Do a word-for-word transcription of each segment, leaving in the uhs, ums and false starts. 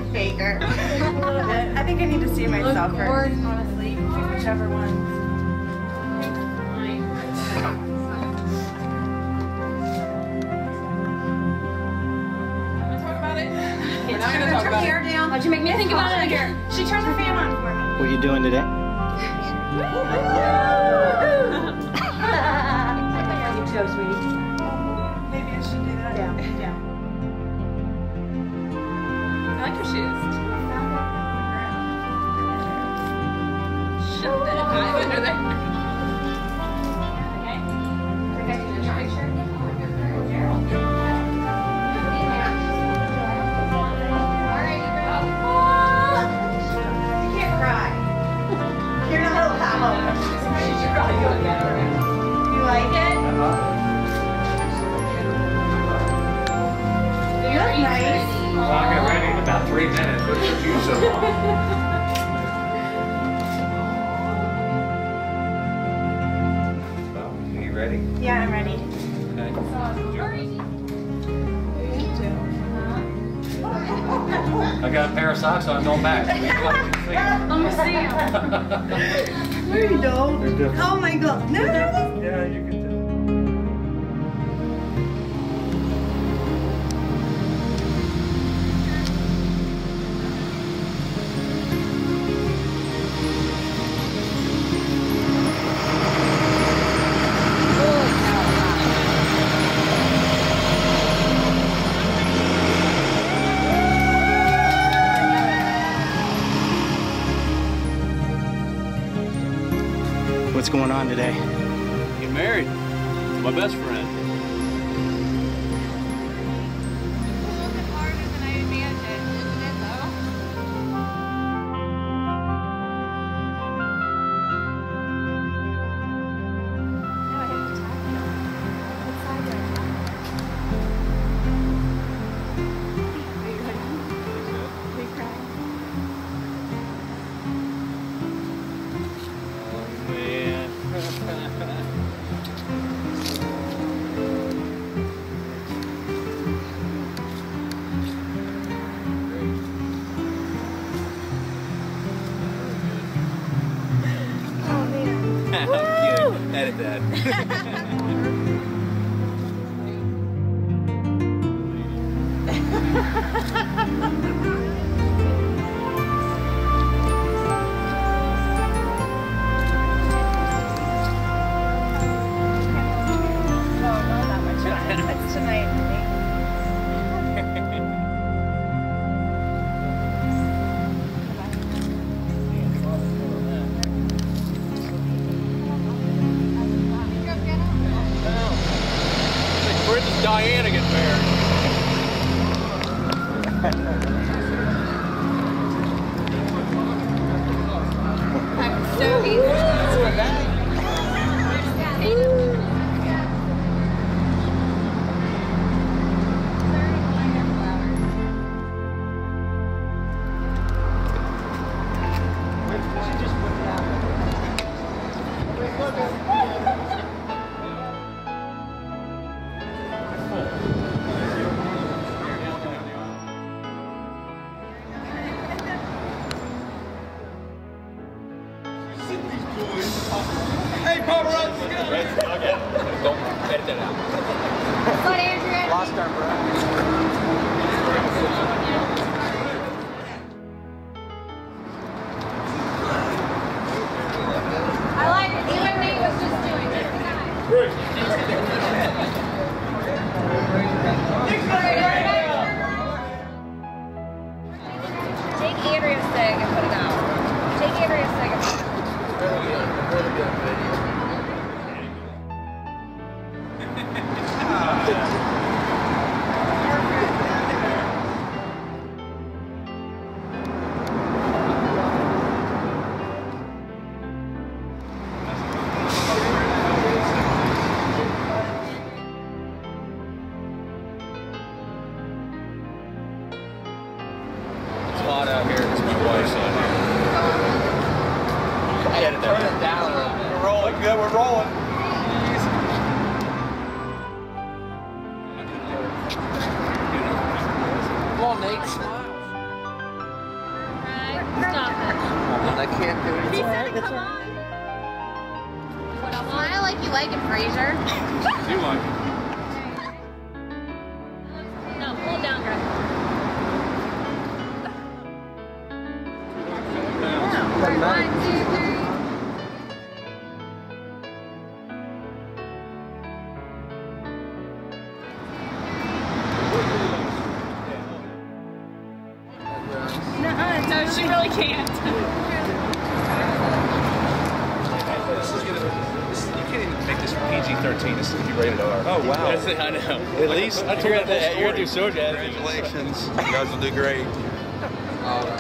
Faker. I think I need to see myself first, honestly. Whichever one. Turn her hair down. How'd you make me think about it again? She turned the fan on for me. What are you doing today? You chose, sweetie. Maybe I should do that. Yeah. Yeah. I like your shoes. Shut that eye under there. You like it? You look nice. Well, I'll get ready in about three minutes, but it took you so long. Well, are you ready? Yeah, I'm ready. Okay. I got a pair of socks on, don't match. I'm gonna see him. No, you don't. Oh my god. No, no, no. Yeah, you can tell. What's going on today? Get married to my best friend. Edit that. That's tonight. Princess Diana gets married. I'm so easy. Hey, paparazzi! Okay, don't edit that out. What, Andrea? Lost our breath. I like it. Even Nate was just doing it. Take Andrea's thing and put it out. Take Andrea's thing and put it out. Really good, really good video. It's hot out here. It's my wife's out here. Edit that. Turn it down. We're rolling. Good, we're rolling. Come on, Nate. Smile. on. I can't do it. He said come on. Smile like you like it, Fraser. You like it. No, pull it down, girl. One, two, three. No, she really can't. This is gonna. This, you can't even make this P G thirteen. This is gonna be rated R. Oh, wow. That's it, I know. At least I told you're that gonna, whole you're gonna do story. so good. Congratulations. You guys will do great. All right.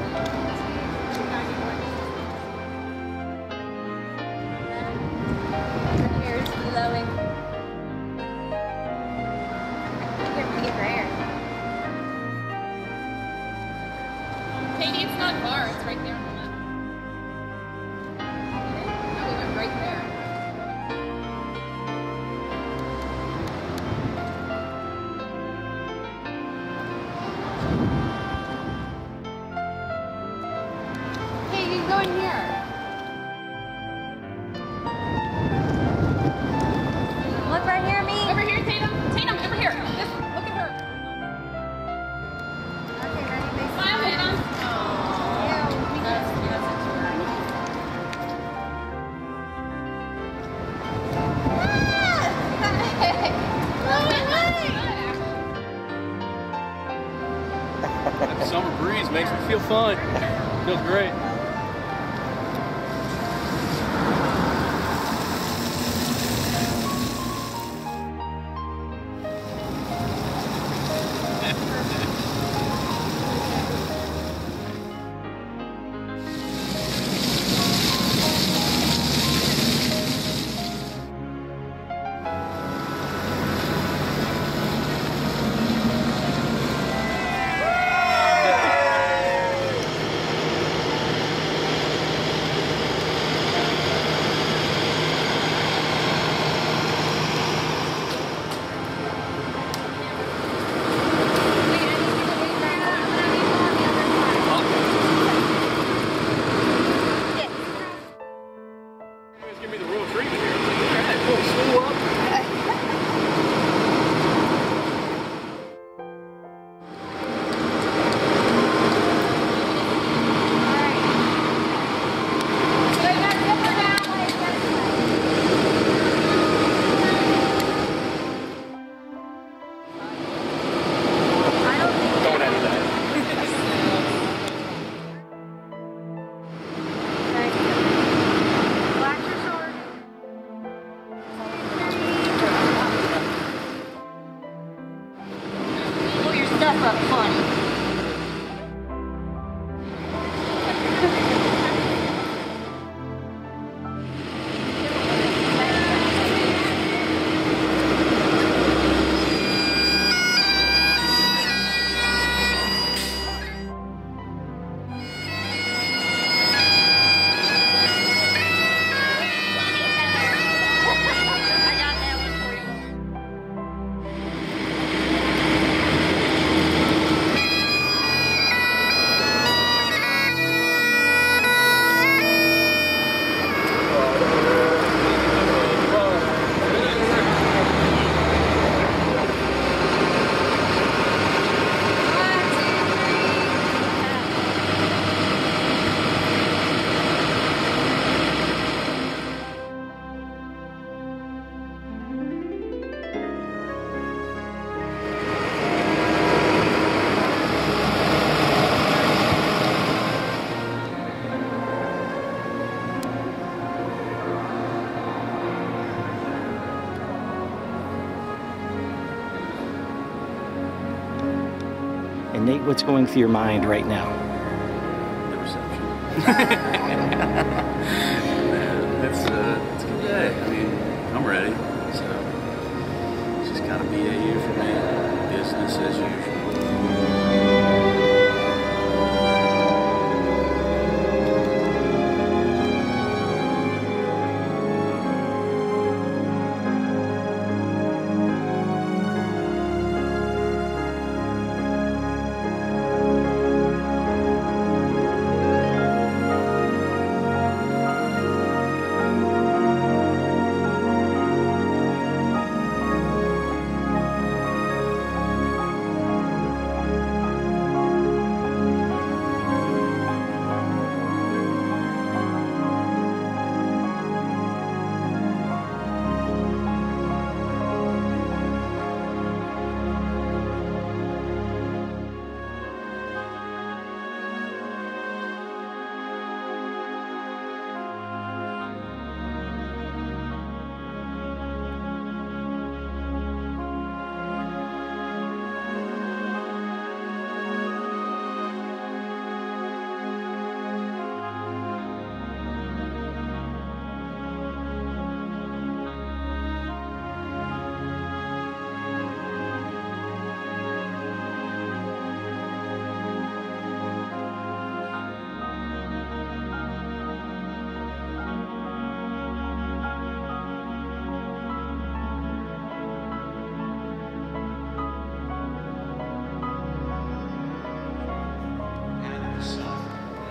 Hair's glowing. Your pretty hair. Katie, it's not far. It's right there on the left. No, we went right there. Hey, you can go in here. Look right here, me. Over here, Tatum. Tatum, over here. This, look at her. Okay, ready, big Smile, Tatum. That's, That summer breeze makes me feel fun. Feels great. Give me the real treatment here. Alright, pull the stool up. Don't edit that. Watch your sword. Pull your stuff up funny. I got that one for you. And Nate, what's going through your mind right now? The reception. Man, it's, uh, it's a good day. I mean, I'm ready. So, it's just kind of B A U for me. Business as usual.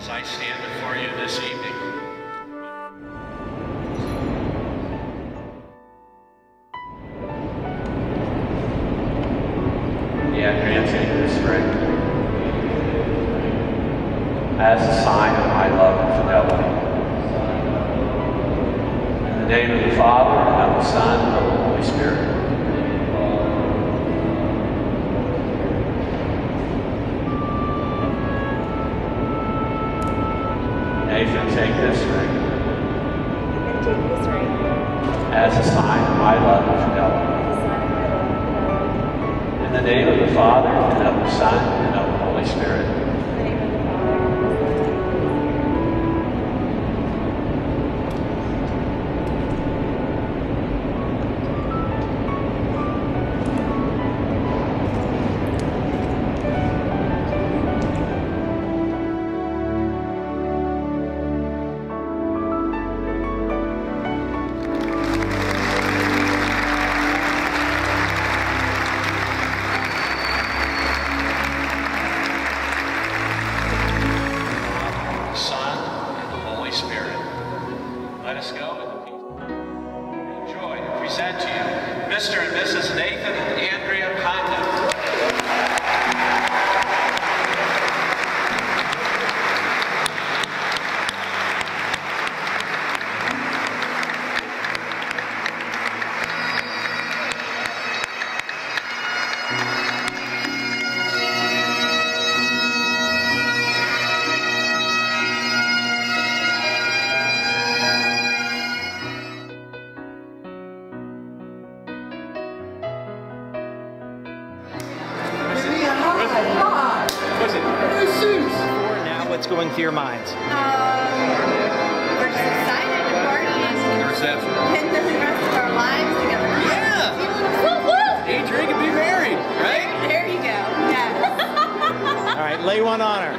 as I stand before you this evening. The Andrea take this ring as a sign of my love and fidelity. In the name of the Father, and of the Son, and of the Holy Spirit. Nathan, take this ring. And take this ring as a sign of my love and fidelity. as a sign of my love and fidelity. In the name of the Father, and of the Son, and of the Holy Spirit. In the name of the Father, and of the Son, and of the Holy Spirit. Son, and the Holy Spirit. Let us go in the peace and joy to present to you Mister and Missus Nathan and Andrea Condon. Now what's going through your minds? Um, we're just excited to party and The reception. spend the rest of our lives together. Yeah! Woo woo! Eat, drink, and be married, right? There you go. Yes. All right, lay one on her.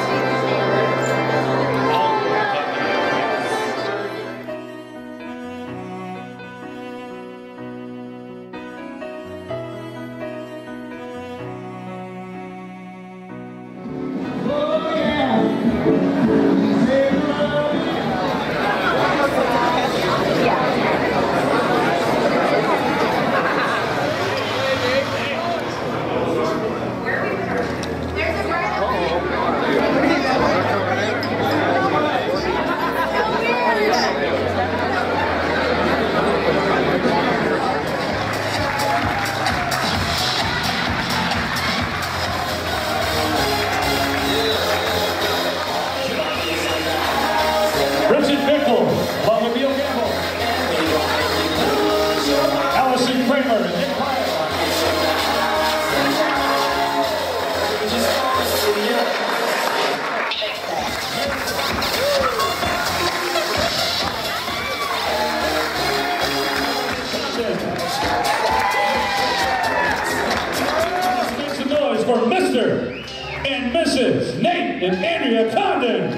Richard Bickle, Bobby Gamble, Allison Kramer, and Nick Pryor. Let's make some noise for Mister and Missus Nate and Andrea Condon.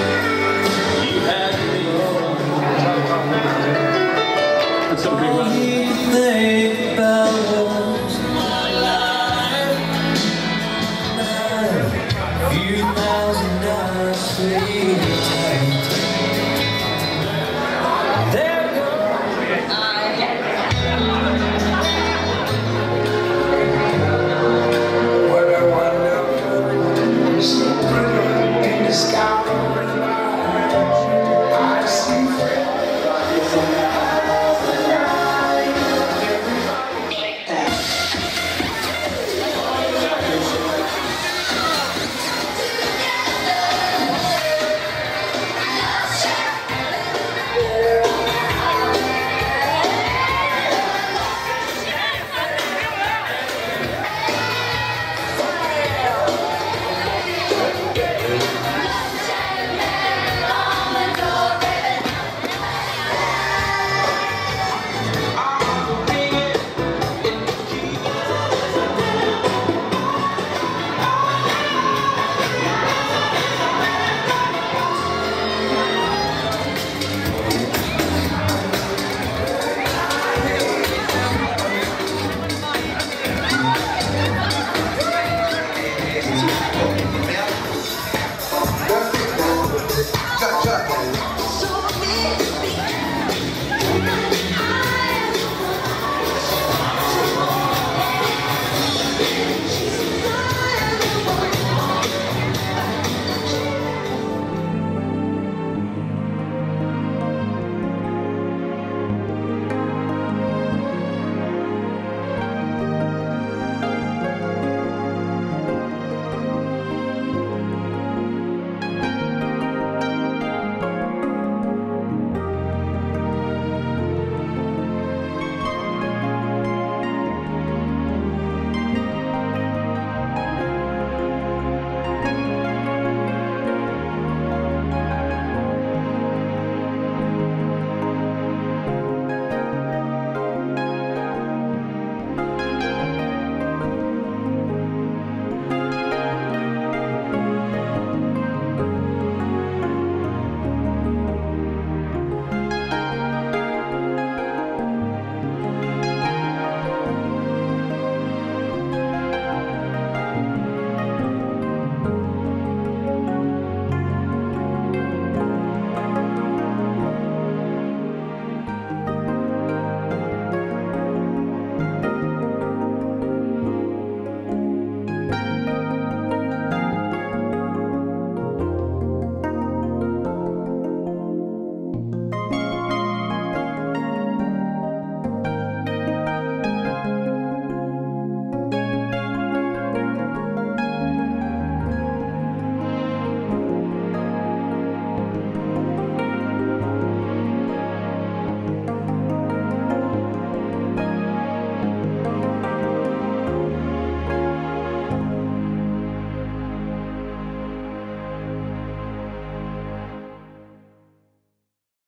It's a big one.